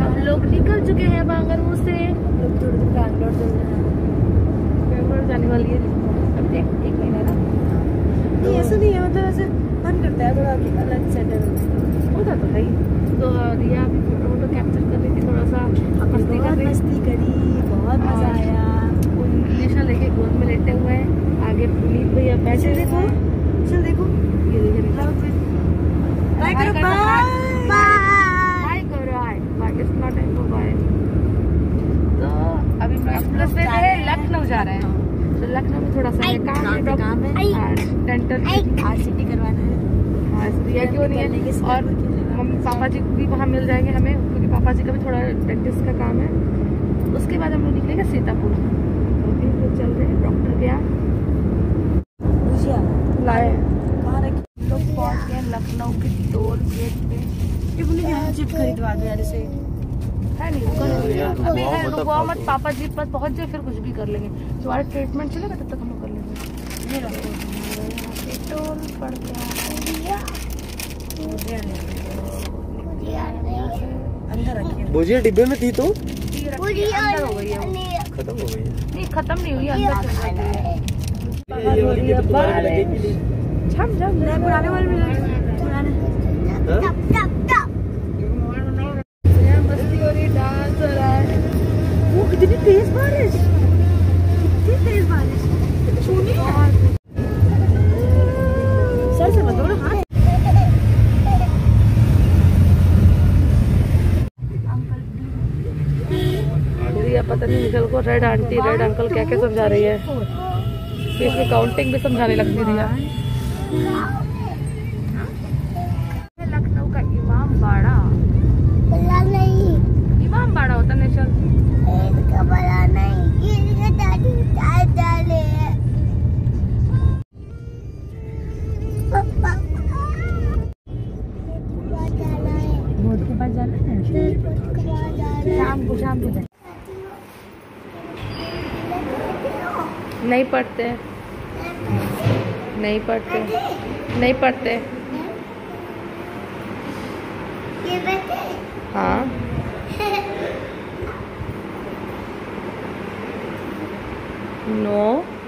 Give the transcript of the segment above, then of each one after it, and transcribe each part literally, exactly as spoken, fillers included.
हम लोग निकल चुके हैं बांगरू से। लोग थोड़ी देर बैंगलोर बैंगलोर जाने वाली है। अब देख एक महीना ना नहीं ऐसा नहीं है, मतलब ऐसे मन करता है थोड़ा अलग सेटल होता तो है ही। तो रिया भी फोटो वोटो कैप्चर कर रही थी, थोड़ा सा मस्ती कर रही मस्ती करी, बहुत मजा आया। निशा लेके गोद में लेटे हुए हैं, आगे पुनीत भैया बैठे। देखो चल देखो ये देखो बाय करो, बाय बाय करो, hi bye. It's not time for bye. तो अभी हम एक्सप्रेस वे पे लखनऊ जा रहे हैं। तो लखनऊ में थोड़ा सा काम है, काम है डेंटल आरसीटी करवाना है। हाँ रिया क्यों नहीं है, और हम पापा जी भी वहाँ मिल जाएंगे हमें, क्योंकि पापा जी का भी थोड़ा डेंटिस्ट का काम है। उसके बाद हम लोग निकलेंगे सीतापुर। अभी तो चल रहे हैं डॉक्टर के यहाँ। लाए कहाँ रखे लोग, पहुँच गए लखनऊ के टोल गेट पे। ये बोले यहाँ चिप खरीदवा दो यार, इसे है नहीं रुको अभी है, रुको मत, पापा जी पर पहुँच जाए फिर कुछ भी कर लेंगे। तुम्हारा ट्रीटमेंट चलेगा तब तक हम लोग कर लेंगे। ये रखो टोल पड़ गया, अंदर रखिए। भुजिया डिब्बे में थी तो अंदर हो गई है, खत्म हो गई है। नहीं खत्म नहीं हुई, अंदर चल रही है। छम छम पुराने वाले में पुराने मस्ती हो रही, डांस हो रहा है। वो कितनी तेज बारिश, कितनी तेज बारिश सर से मतलब हाथ। पता नहीं निकल को रेड आंटी रेड अंकल क्या क्या समझा रही है, इसमें काउंटिंग भी समझाने लगती रही है। लखनऊ का इमाम बाड़ा, नहीं इमाम बाड़ा होता नेशनल बड़ा नहीं, ये दादी डाले बोर्ड के पास जाना है, शाम को शाम को नहीं पढ़ते नहीं पढ़ते नहीं पढ़ते हाँ no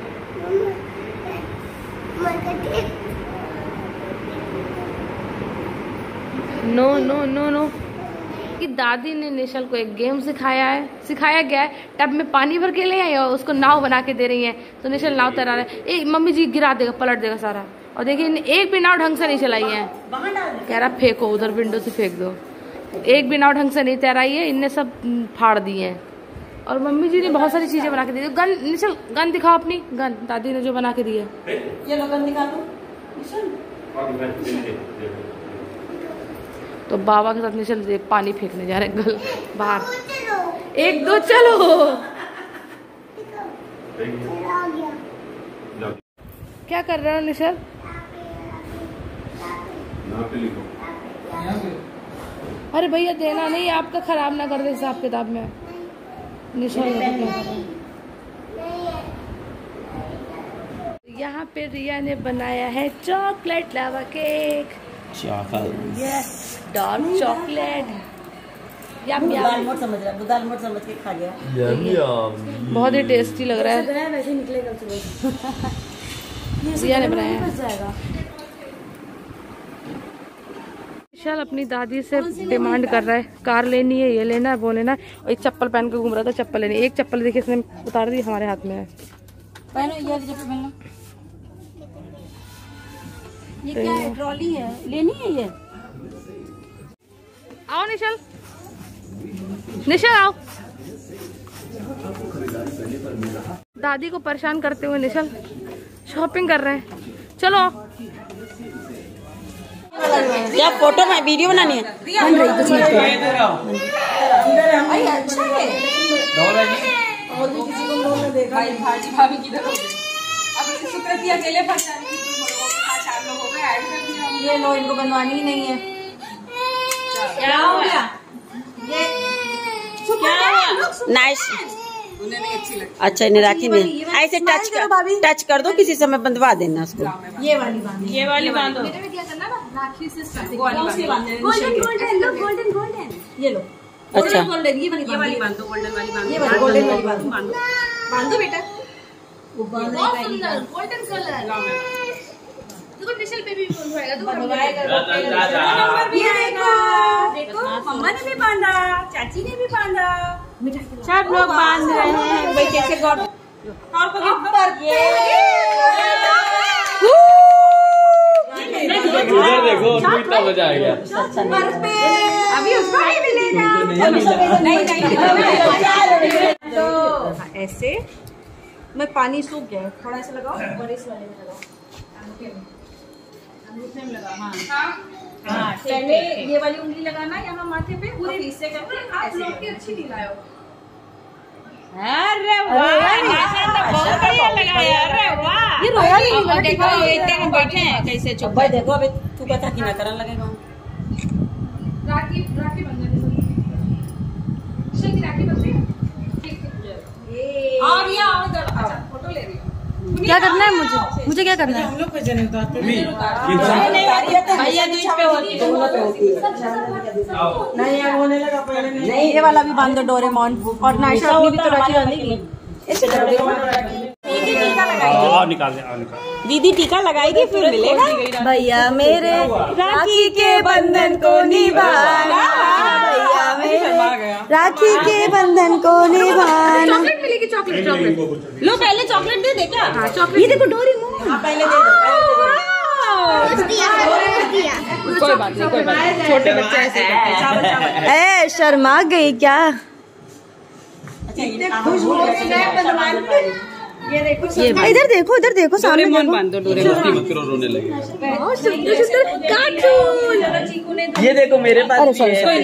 no no no no कि दादी ने निशल को एक गेम सिखाया है, सिखाया गया है। टब में पानी भर के ले आई और उसको नाव बना के दे रही है। तो निशल नाव तैरा रहा है। ए मम्मी जी गिरा देगा, पलट देगा सारा। और देखिए एक भी नाव ढंग से नहीं चलाई है, कह रहा फेंको उधर विंडो से फेंक दो। एक भी नाव ढंग से नहीं तैराई है, इनने सब फाड़ दी है। और मम्मी जी ने बहुत सारी चीजें बना के दी। गन निशल गन दिखाओ अपनी, गन दादी ने जो बना के दी है। ये लो गन दिखा दो निशल। तो बाबा के साथ निशल पानी फेंकने जा रहे हैं गल बाहर। एक दो चलो। क्या कर रहे हो निशल? अरे भैया देना नहीं, आपका खराब ना कर दे हिसाब किताब में। निशल यहाँ पे रिया ने बनाया है chocolate lava cake. Yes dark chocolate. Yum yum मोट समझ रहा है, दाल मोट समझ के खा गया। यम यम बहुत ही टेस्टी लग रहा है। वैसे निकलेगा रिया ने बनाया है। विशाल अपनी दादी से डिमांड कर रहा है, कार लेनी है, ये लेना है, वो लेना है। और एक चप्पल पहन के घूम रहा था, चप्पल लेनी। एक चप्पल देखिए इसने उतार दी, हमारे हाथ में है। पहनो ये चप्पल पहनो। ये क्या है? ट्रॉली है, लेनी है ये। आओ निशल, निशल आओ। दादी को परेशान करते हुए निशल शॉपिंग कर रहे हैं। चलो क्या फोटो में वीडियो बनानी है? बन रही कुछ मत करो। अच्छा है। और भी किसी को लोग ने देखा भाई, भाजी भाभी किधर हो गए? अब सुकृति अकेले फंस जा रही है। चार लोग हो गए, ऐड कर दिया। ये लो, इनको बनवानी ही नहीं है। क्या हो गया? ये क्या हुआ? नाइस। उन्हें नहीं अच्छी लगती। अच्छा इन्हें राखी नहीं, ऐसे टच कर टच कर दो, किसी समय बंधवा देना उसको। ये वाली बांधो, ये वाली बांधो। मेरे में क्या करना ना, राखी से गोल्डन गोल्डन गोल्डन गोल्डन। ये लो अच्छा गोल्डन ये वाली बांधो, गोल्डन वाली बांधो, ये वाली गोल्डन वाली बांधो, बांधो बांधो बेटा। बहुत सुंदर गोल्डन कलर। देखो टिशल पे भी बनवाएगा तो बनवाएगा, नंबर भी आएगा। देखो मम्मा ने भी बांधा, चाची ने भी बांधा, सब लोग बांध रहे हैं। भाई कैसे गॉड और को गिफ्ट ये उधर देखो, कितना मजा आएगा। अभी उसको ही मिलेगा। नहीं नहीं तो ऐसे मैं पानी सूख गया, थोड़ा ऐसे लगाओ और इस वाले में लगाओ, अंगूठे में लगाओ। हाँ हाँ, पहले ये वाली उंगली लगाना यहाँ माथे पे, पूरी हिस्से करके। आप लोग की अच्छी नहीं लाए हो। अरे वाह, बहुत बढ़िया लगाया। अरे वाह, ये रोया नहीं। देखो ये इतने में बैठे हैं कैसे चुप। भाई देखो अभी तू कहता कि ना करन लगेगा। राखी राखी बंधन है, राखी बंधे। और ये और इधर फोटो ले रही हूँ। क्या करना है मुझे? मुझे क्या करना है? हम लोग पे जने उतारते नहीं भैया दूध पे होती है, नहीं होने लगा पहले। नहीं ये वाला भी बांध दो डोरेमोन। और नाइशा अपनी भी तो राखी बांधेगी। आओ निकाल दे, आओ निकाल। दीदी टीका लगाएगी फिर मिलेगा। भैया मेरे राखी के बंधन को निभाना, भैया मेरे राखी के बंधन को निभाना। चॉकलेट मिलेगी, चॉकलेट चॉकलेट लो, पहले चॉकलेट दे दे क्या? हाँ चॉकलेट। ये देखो डोरेमोन। हाँ पहले दे दो। कोई बात नहीं, कोई बात नहीं, छोटे बच्चे ऐसे करते हैं। चावल चावल। ए शर्मा गई क्या? ये देखो, इधर देखो, इधर देखो, सामने देखो। मत करो, रोने लगे। बहुत सुंदर सुंदर कार्टून। ये देखो मेरे पास भी है।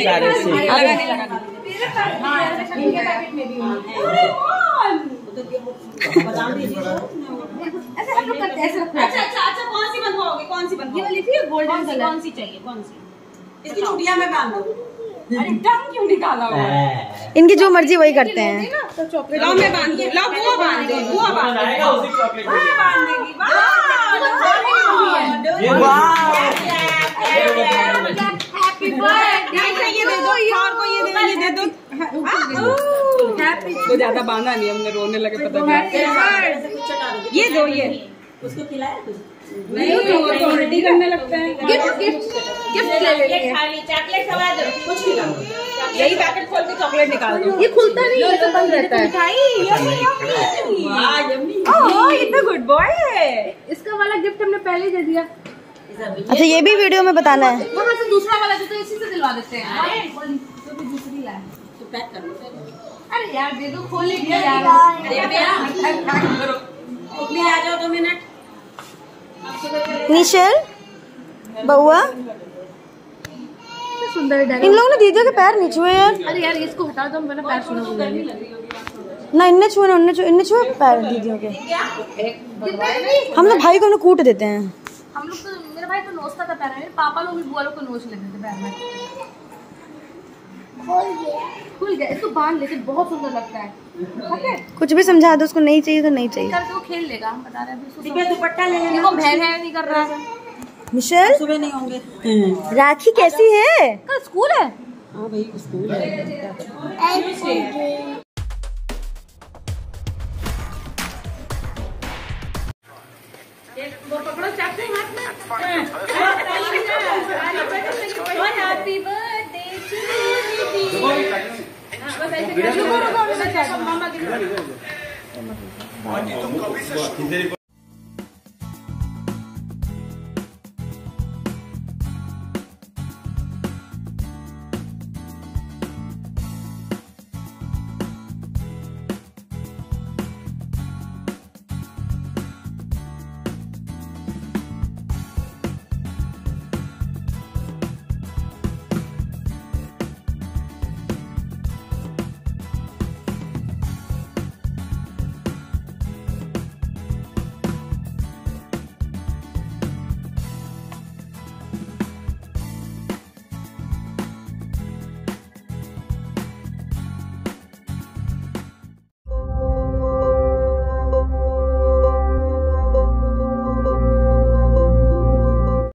अच्छा अच्छा अच्छा, कौन सी बनवाओगे? कौन सी बनवाओगे? Golden colour. कौन सी चाहिए? कौन सी? इसकी चुटिया में बांध दो। अरे डम क्यों निकाला हुआ? इनकी जो मर्जी वही करते हैं। तो चॉकलेट लाओ, मैं बांध दूं। लाओ वो बांध दे, वो बांध देगा, उसी चॉकलेट में बांध देगी। वाह हैप्पी बर्थडे। ये दे दो, और को ये दे, ये दे दो। हैप्पी को ज्यादा बांधा नहीं, हमने रोने लगे पता नहीं। ये दो, ये उसको खिलाया कुछ नहीं, तो वो तो उल्टी करने लगता है। गिफ्ट गिफ्ट गिफ्ट ले लेंगे। खाली चॉकलेट खवा दो, कुछ खिलाओ। यही पैकेट खोल के चॉकलेट निकाल दो। ये खुलता नहीं है, तो बंद रहता है। मिठाई वाह यम्मी। ओह ये तो गुड बॉय है। इसका वाला गिफ्ट हमने पहले ही दे दिया। अच्छा ये भी वीडियो में बताना है। वहाँ से दूसरा वाला जो तो इसी से दिलवा देते हैं। तो भी दूसरी लाए तो पैक कर लो। अरे यार दे दो, खोल ले यार। आ जाओ दो मिनट। निशल बउआ, सुंदर इन लोगों ने दीदी के पैर नहीं छुए यार। अरे यार इसको हटा दो, मैंने पैर छूने ना, इनने छुए ना उनने छुए, इनने छुए पैर दीदियों के। हम लोग भाई को उन्हें कूट देते हैं। हम लोग तो, मेरा भाई तो नोचता था पैर में, मेरे पापा लोग भी बुआ लोग को नोच लेते थे पैर में। खुल गया, खुल गया। इसको बांध लेकिन बहुत सुंदर लगता है। कुछ भी समझा दो उसको, नहीं चाहिए तो नहीं चाहिए। करके वो खेल लेगा, हम बता रहे हैं। दुपट्टा ले लेना, वो भैर है नहीं कर रहा है। मिशेल सुबह नहीं होंगे। राखी कैसी है? कल स्कूल है। हाँ भाई स्कूल है। वो पकड़ो चाकू हाथ में। Happy birthday to you.